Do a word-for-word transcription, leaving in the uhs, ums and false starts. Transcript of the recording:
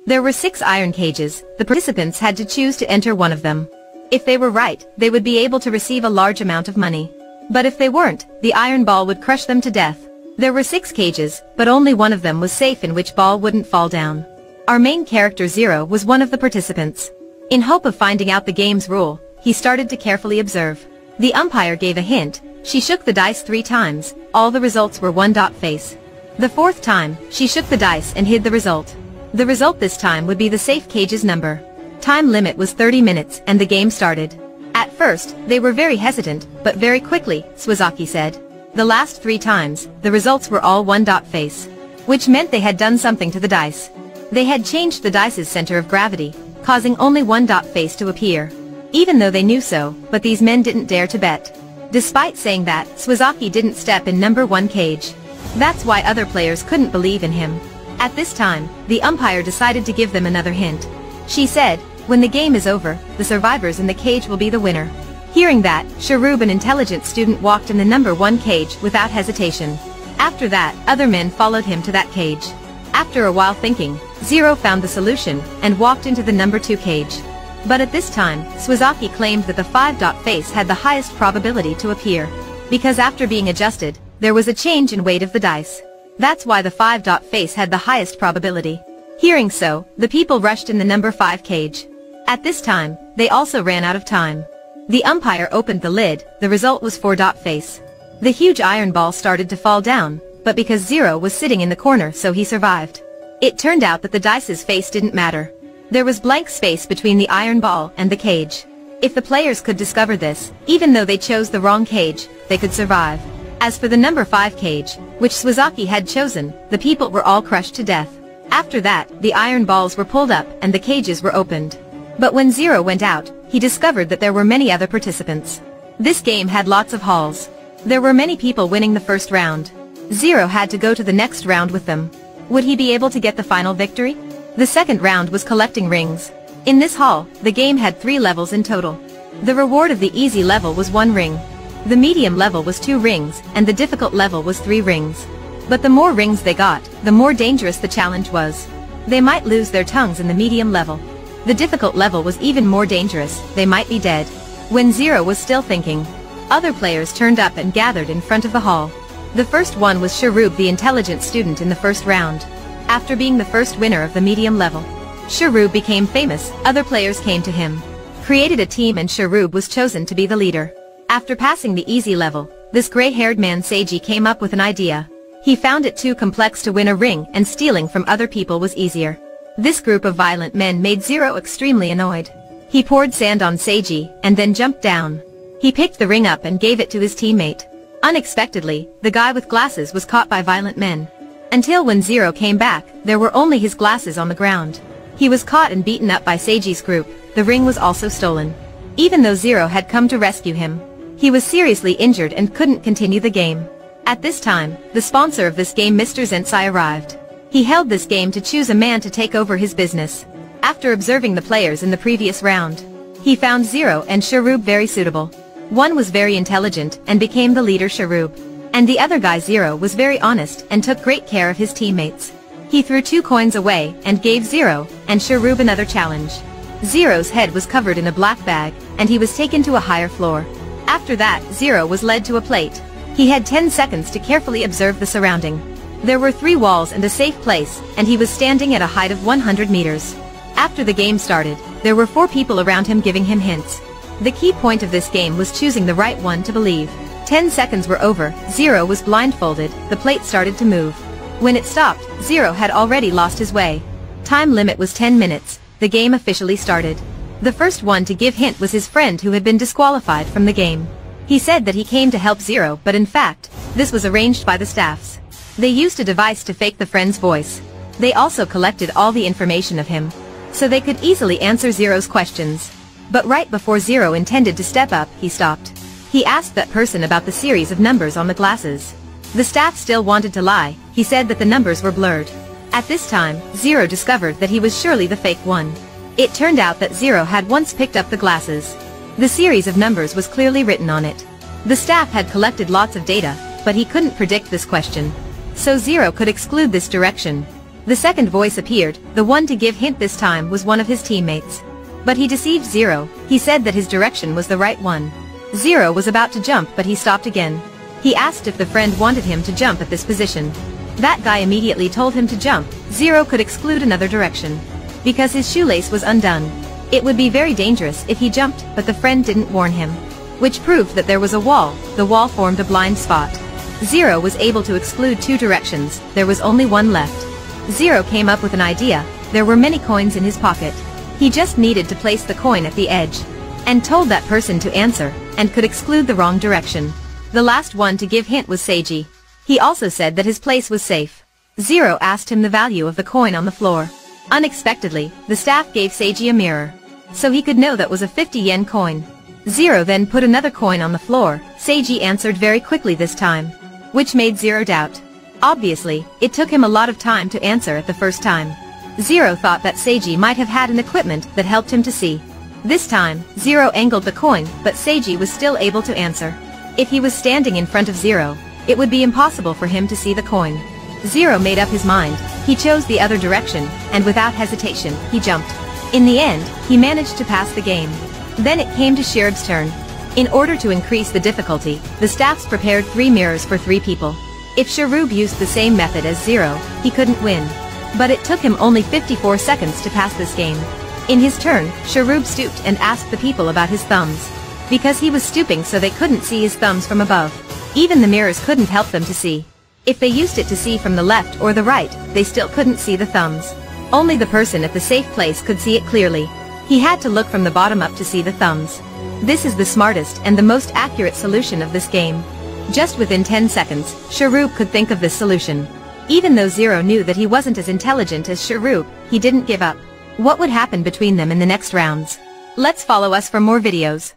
There were six iron cages. The participants had to choose to enter one of them. If they were right, they would be able to receive a large amount of money. But if they weren't, the iron ball would crush them to death. There were six cages, but only one of them was safe in which ball wouldn't fall down. Our main character Zero was one of the participants. In hope of finding out the game's rule, he started to carefully observe. The umpire gave a hint. She shook the dice three times. All the results were one dot face. The fourth time, she shook the dice and hid the result. The result this time would be the safe cage's number. Time limit was thirty minutes and the game started. At first, they were very hesitant, but very quickly, Swazaki said. The last three times, the results were all one dot face. Which meant they had done something to the dice. They had changed the dice's center of gravity, causing only one dot face to appear. Even though they knew so, but these men didn't dare to bet. Despite saying that, Swazaki didn't step in number one cage. That's why other players couldn't believe in him. At this time, the umpire decided to give them another hint. She said, when the game is over, the survivors in the cage will be the winner. Hearing that, Sharub, an intelligent student, walked in the number one cage without hesitation. After that, other men followed him to that cage. After a while thinking, Zero found the solution and walked into the number two cage. But at this time, Swazaki claimed that the five dot face had the highest probability to appear. Because after being adjusted, there was a change in weight of the dice. That's why the five dot face had the highest probability. Hearing so, the people rushed in the number five cage. At this time, they also ran out of time. The umpire opened the lid. The result was four dot face. The huge iron ball started to fall down, but because Zero was sitting in the corner, so he survived. It turned out that the dice's face didn't matter. There was blank space between the iron ball and the cage. If the players could discover this, even though they chose the wrong cage, they could survive. As for the number five cage, which Swazaki had chosen, the people were all crushed to death. After that, the iron balls were pulled up and the cages were opened. But when Zero went out, he discovered that there were many other participants. This game had lots of halls. There were many people winning the first round. Zero had to go to the next round with them. Would he be able to get the final victory? The second round was collecting rings. In this hall, the game had three levels in total. The reward of the easy level was one ring. The medium level was two rings, and the difficult level was three rings. But the more rings they got, the more dangerous the challenge was. They might lose their tongues in the medium level. The difficult level was even more dangerous. They might be dead. When Zero was still thinking, other players turned up and gathered in front of the hall. The first one was Sharub, the intelligent student in the first round. After being the first winner of the medium level, Sharub became famous. Other players came to him, created a team, and Sharub was chosen to be the leader. After passing the easy level, this gray-haired man Seiji came up with an idea. He found it too complex to win a ring, and stealing from other people was easier. This group of violent men made Zero extremely annoyed. He poured sand on Seiji, and then jumped down. He picked the ring up and gave it to his teammate. Unexpectedly, the guy with glasses was caught by violent men. Until when Zero came back, there were only his glasses on the ground. He was caught and beaten up by Seiji's group. The ring was also stolen. Even though Zero had come to rescue him, he was seriously injured and couldn't continue the game. At this time, the sponsor of this game, Mister Zensai, arrived. He held this game to choose a man to take over his business. After observing the players in the previous round, he found Zero and Sharub very suitable. One was very intelligent and became the leader, Sharub. And the other guy, Zero, was very honest and took great care of his teammates. He threw two coins away and gave Zero and Sharub another challenge. Zero's head was covered in a black bag, and he was taken to a higher floor. After that, Zero was led to a plate. He had ten seconds to carefully observe the surrounding. There were three walls and a safe place, and he was standing at a height of one hundred meters. After the game started, there were four people around him giving him hints. The key point of this game was choosing the right one to believe. Ten seconds were over. Zero was blindfolded. The plate started to move. When it stopped, Zero had already lost his way. Time limit was ten minutes. The game officially started. The first one to give hint was his friend, who had been disqualified from the game. He said that he came to help Zero, but in fact, this was arranged by the staffs. They used a device to fake the friend's voice. They also collected all the information of him, so they could easily answer Zero's questions. But right before Zero intended to step up, he stopped. He asked that person about the series of numbers on the glasses. The staff still wanted to lie. He said that the numbers were blurred. At this time, Zero discovered that he was surely the fake one. It turned out that Zero had once picked up the glasses. The series of numbers was clearly written on it. The staff had collected lots of data, but he couldn't predict this question. So Zero could exclude this direction. The second voice appeared, the one to give hint this time was one of his teammates. But he deceived Zero. He said that his direction was the right one. Zero was about to jump but he stopped again. He asked if the friend wanted him to jump at this position. That guy immediately told him to jump. Zero could exclude another direction. Because his shoelace was undone. It would be very dangerous if he jumped, but the friend didn't warn him. Which proved that there was a wall. The wall formed a blind spot. Zero was able to exclude two directions. There was only one left. Zero came up with an idea. There were many coins in his pocket. He just needed to place the coin at the edge. And told that person to answer, and could exclude the wrong direction. The last one to give hint was Seiji. He also said that his place was safe. Zero asked him the value of the coin on the floor. Unexpectedly, the staff gave Seiji a mirror. So he could know that was a fifty yen coin. Zero then put another coin on the floor. Seiji answered very quickly this time. Which made Zero doubt. Obviously, it took him a lot of time to answer at the first time. Zero thought that Seiji might have had an equipment that helped him to see. This time, Zero angled the coin, but Seiji was still able to answer. If he was standing in front of Zero, it would be impossible for him to see the coin. Zero made up his mind. He chose the other direction, and without hesitation, he jumped. In the end, he managed to pass the game. Then it came to Shirub's turn. In order to increase the difficulty, the staffs prepared three mirrors for three people. If Shirub used the same method as Zero, he couldn't win. But it took him only fifty-four seconds to pass this game. In his turn, Shirub stooped and asked the people about his thumbs. Because he was stooping so they couldn't see his thumbs from above. Even the mirrors couldn't help them to see. If they used it to see from the left or the right, they still couldn't see the thumbs. Only the person at the safe place could see it clearly. He had to look from the bottom up to see the thumbs. This is the smartest and the most accurate solution of this game. Just within ten seconds, Shirub could think of this solution. Even though Zero knew that he wasn't as intelligent as Shirub, he didn't give up. What would happen between them in the next rounds? Let's follow us for more videos.